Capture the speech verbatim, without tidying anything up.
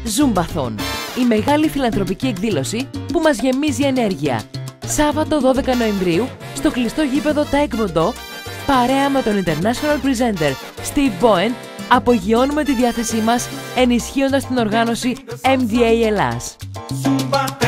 Zumbathon, η μεγάλη φιλανθρωπική εκδήλωση που μας γεμίζει ενέργεια. Σάββατο δώδεκα Νοεμβρίου στο κλειστό γήπεδο Taekwondo, παρέα με τον International Presenter Steve Bowen, απογειώνουμε τη διάθεσή μας ενισχύοντας την οργάνωση εμ ντι έι Ελλάς.